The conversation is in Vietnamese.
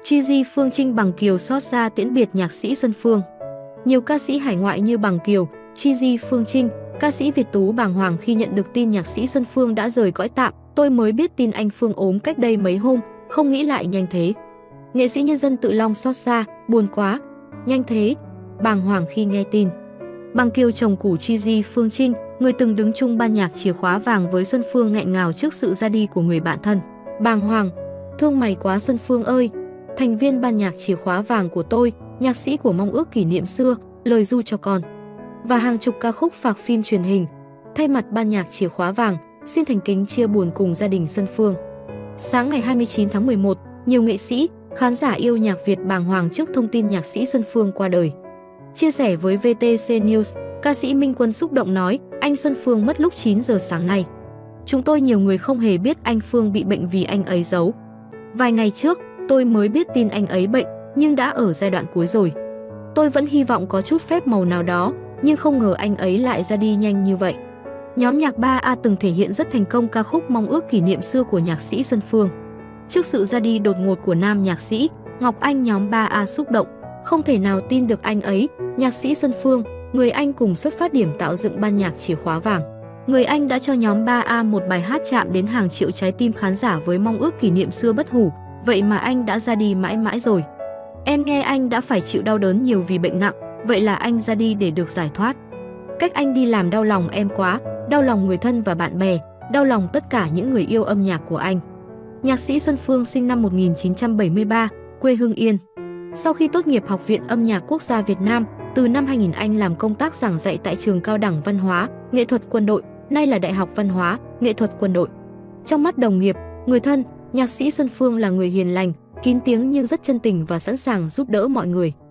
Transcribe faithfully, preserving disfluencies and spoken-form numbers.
Gigi Phương Trinh Bằng Kiều xót xa tiễn biệt nhạc sĩ Xuân Phương. Nhiều ca sĩ hải ngoại như Bằng Kiều, Gigi Phương Trinh, ca sĩ Việt Tú bàng hoàng khi nhận được tin nhạc sĩ Xuân Phương đã rời cõi tạm. Tôi mới biết tin anh Phương ốm cách đây mấy hôm, không nghĩ lại nhanh thế. Nghệ sĩ nhân dân Tự Long xót xa, buồn quá, nhanh thế, bàng hoàng khi nghe tin. Bằng Kiều chồng cũ Gigi Phương Trinh, người từng đứng chung ban nhạc Chìa Khóa Vàng với Xuân Phương nghẹn ngào trước sự ra đi của người bạn thân. Bàng hoàng, thương mày quá Xuân Phương ơi, thành viên ban nhạc Chìa Khóa Vàng của tôi, nhạc sĩ của Mong Ước Kỷ Niệm Xưa, Lời Ru Cho Con và hàng chục ca khúc phạc phim truyền hình. Thay mặt ban nhạc Chìa Khóa Vàng, xin thành kính chia buồn cùng gia đình Xuân Phương. Sáng ngày hai mươi chín tháng mười một, nhiều nghệ sĩ, khán giả yêu nhạc Việt bàng hoàng trước thông tin nhạc sĩ Xuân Phương qua đời. Chia sẻ với vê tê xê News, ca sĩ Minh Quân xúc động nói, anh Xuân Phương mất lúc chín giờ sáng nay. Chúng tôi nhiều người không hề biết anh Phương bị bệnh vì anh ấy giấu. Vài ngày trước, tôi mới biết tin anh ấy bệnh, nhưng đã ở giai đoạn cuối rồi. Tôi vẫn hy vọng có chút phép màu nào đó, nhưng không ngờ anh ấy lại ra đi nhanh như vậy. Nhóm nhạc ba A từng thể hiện rất thành công ca khúc Mong Ước Kỷ Niệm Xưa của nhạc sĩ Xuân Phương. Trước sự ra đi đột ngột của nam nhạc sĩ, Ngọc Anh nhóm ba A xúc động, không thể nào tin được anh ấy, nhạc sĩ Xuân Phương, người anh cùng xuất phát điểm tạo dựng ban nhạc Chìa Khóa Vàng. Người anh đã cho nhóm ba A một bài hát chạm đến hàng triệu trái tim khán giả với Mong Ước Kỷ Niệm Xưa bất hủ, vậy mà anh đã ra đi mãi mãi rồi. Em nghe anh đã phải chịu đau đớn nhiều vì bệnh nặng, vậy là anh ra đi để được giải thoát. Cách anh đi làm đau lòng em quá, đau lòng người thân và bạn bè, đau lòng tất cả những người yêu âm nhạc của anh. Nhạc sĩ Xuân Phương sinh năm một nghìn chín trăm bảy mươi ba, quê Hưng Yên. Sau khi tốt nghiệp Học viện Âm nhạc Quốc gia Việt Nam, từ năm hai nghìn anh làm công tác giảng dạy tại Trường Cao đẳng Văn hóa, Nghệ thuật Quân đội, nay là Đại học Văn hóa, Nghệ thuật Quân đội. Trong mắt đồng nghiệp, người thân, nhạc sĩ Xuân Phương là người hiền lành, kín tiếng nhưng rất chân tình và sẵn sàng giúp đỡ mọi người.